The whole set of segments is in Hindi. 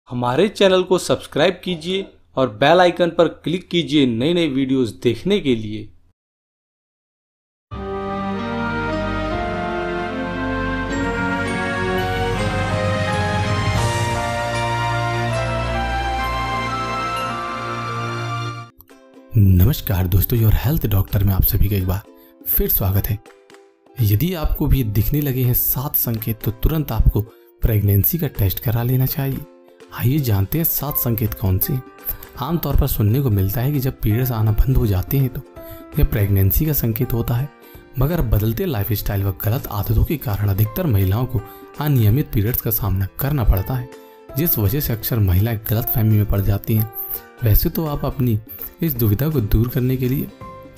हमारे चैनल को सब्सक्राइब कीजिए और बेल आइकन पर क्लिक कीजिए नई नई वीडियोस देखने के लिए। नमस्कार दोस्तों, योर हेल्थ डॉक्टर में आप सभी का एक बार फिर स्वागत है। यदि आपको भी दिखने लगे हैं 7 संकेत तो तुरंत आपको प्रेगनेंसी का टेस्ट करा लेना चाहिए। आइए जानते हैं 7 संकेत कौन से हैं। आमतौर पर सुनने को मिलता है कि जब पीरियड्स आना बंद हो जाते हैं तो यह प्रेगनेंसी का संकेत होता है, मगर बदलते लाइफस्टाइल व गलत आदतों के कारण अधिकतर महिलाओं को अनियमित पीरियड्स का सामना करना पड़ता है, जिस वजह से अक्सर महिलाएं गलतफहमी में पड़ जाती हैं। वैसे तो आप अपनी इस दुविधा को दूर करने के लिए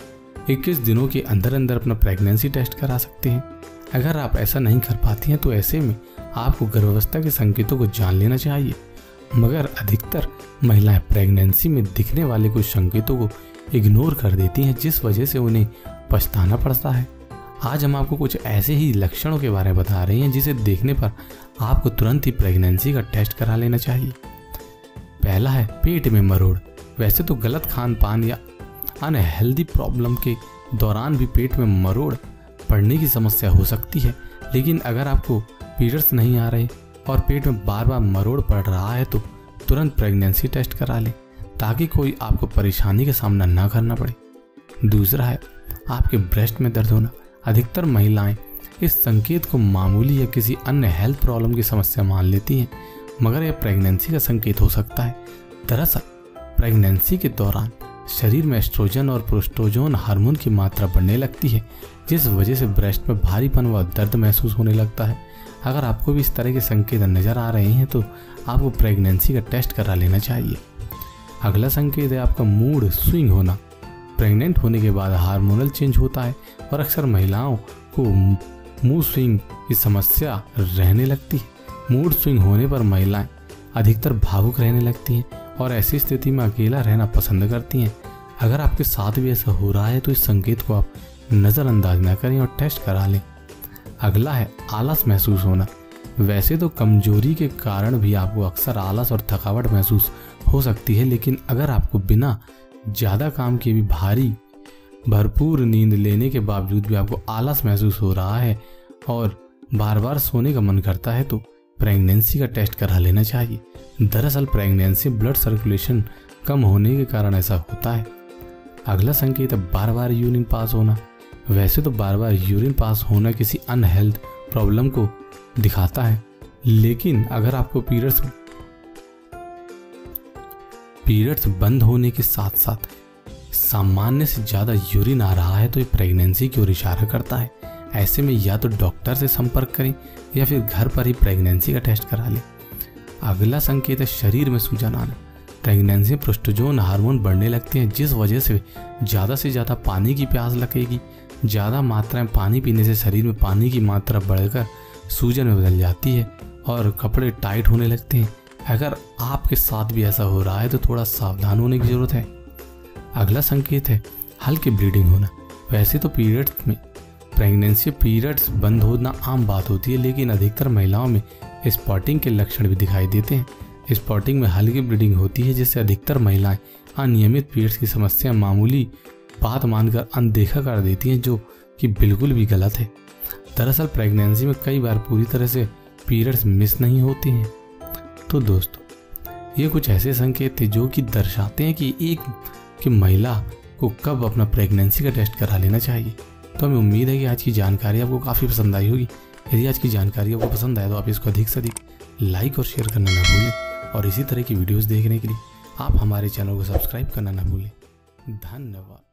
21 दिनों के अंदर अंदर अपना प्रेगनेंसी टेस्ट करा सकते हैं। अगर आप ऐसा नहीं कर पाती हैं तो ऐसे में आपको गर्भावस्था के संकेतों को जान लेना चाहिए, मगर अधिकतर महिलाएं प्रेगनेंसी में दिखने वाले कुछ संकेतों को इग्नोर कर देती हैं, जिस वजह से उन्हें पछताना पड़ता है। आज हम आपको कुछ ऐसे ही लक्षणों के बारे में बता रहे हैं जिसे देखने पर आपको तुरंत ही प्रेगनेंसी का टेस्ट करा लेना चाहिए। पहला है पेट में मरोड़। वैसे तो गलत खान पान या अनहेल्दी प्रॉब्लम के दौरान भी पेट में मरोड़ पड़ने की समस्या हो सकती है, लेकिन अगर आपको पीरियड्स नहीं आ रहे और पेट में बार बार मरोड़ पड़ रहा है तो तुरंत प्रेगनेंसी टेस्ट करा लें, ताकि कोई आपको परेशानी का सामना ना करना पड़े। दूसरा है आपके ब्रेस्ट में दर्द होना। अधिकतर महिलाएं इस संकेत को मामूली या किसी अन्य हेल्थ प्रॉब्लम की समस्या मान लेती हैं, मगर यह प्रेगनेंसी का संकेत हो सकता है। दरअसल प्रेगनेंसी के दौरान शरीर में एस्ट्रोजन और प्रोस्टोजोन हार्मोन की मात्रा बढ़ने लगती है, जिस वजह से ब्रेस्ट में भारीपन व दर्द महसूस होने लगता है। अगर आपको भी इस तरह के संकेत नजर आ रहे हैं तो आपको प्रेगनेंसी का टेस्ट करा लेना चाहिए। अगला संकेत है आपका मूड स्विंग होना। प्रेग्नेंट होने के बाद हार्मोनल चेंज होता है और अक्सर महिलाओं को मूड स्विंग की समस्या रहने लगती है। मूड स्विंग होने पर महिलाएं अधिकतर भावुक रहने लगती हैं और ऐसी स्थिति में अकेला रहना पसंद करती हैं। अगर आपके साथ भी ऐसा हो रहा है तो इस संकेत को आप नज़रअंदाज न करें और टेस्ट करा लें। अगला है आलस महसूस होना। वैसे तो कमजोरी के कारण भी आपको अक्सर आलस और थकावट महसूस हो सकती है, लेकिन अगर आपको बिना ज़्यादा काम किए भी भरपूर नींद लेने के बावजूद भी आपको आलस महसूस हो रहा है और बार बार सोने का मन करता है तो प्रेगनेंसी का टेस्ट करा लेना चाहिए। दरअसल प्रेगनेंसी ब्लड सर्कुलेशन कम होने के कारण ऐसा होता है। अगला संकेत है बार बार यूरिन पास होना। वैसे तो बार बार यूरिन पास होना किसी अनहेल्थ प्रॉब्लम को दिखाता है, लेकिन अगर आपको पीरियड्स बंद होने के साथ साथ सामान्य से ज़्यादा यूरिन आ रहा है तो ये प्रेगनेंसी की ओर इशारा करता है। ऐसे में या तो डॉक्टर से संपर्क करें या फिर घर पर ही प्रेगनेंसी का टेस्ट करा लें। अगला संकेत है शरीर में सूजन आना। प्रेगनेंसी में प्रोस्टोजोन हार्मोन बढ़ने लगते हैं, जिस वजह से ज़्यादा पानी की प्यास लगेगी। ज़्यादा मात्रा में पानी पीने से शरीर में पानी की मात्रा बढ़कर सूजन में बदल जाती है और कपड़े टाइट होने लगते हैं। अगर आपके साथ भी ऐसा हो रहा है तो थोड़ा सावधान होने की ज़रूरत है। अगला संकेत है हल्की ब्लीडिंग होना। वैसे तो प्रेगनेंसी पीरियड्स बंद होना आम बात होती है, लेकिन अधिकतर महिलाओं में स्पॉटिंग के लक्षण भी दिखाई देते हैं। स्पॉटिंग में हल्की ब्लीडिंग होती है, जिससे अधिकतर महिलाएं अनियमित पीरियड्स की समस्या मामूली बात मानकर अनदेखा कर देती हैं, जो कि बिल्कुल भी गलत है। दरअसल प्रेगनेंसी में कई बार पूरी तरह से पीरियड्स मिस नहीं होते हैं। तो दोस्तों, ये कुछ ऐसे संकेत थे जो कि दर्शाते हैं कि महिला को कब अपना प्रेगनेंसी का टेस्ट करा लेना चाहिए। तो हमें उम्मीद है कि आज की जानकारी आपको काफ़ी पसंद आई होगी। यदि आज की जानकारी आपको पसंद आए तो आप इसको अधिक से अधिक लाइक और शेयर करना ना भूलें, और इसी तरह की वीडियोस देखने के लिए आप हमारे चैनल को सब्सक्राइब करना ना भूलें। धन्यवाद।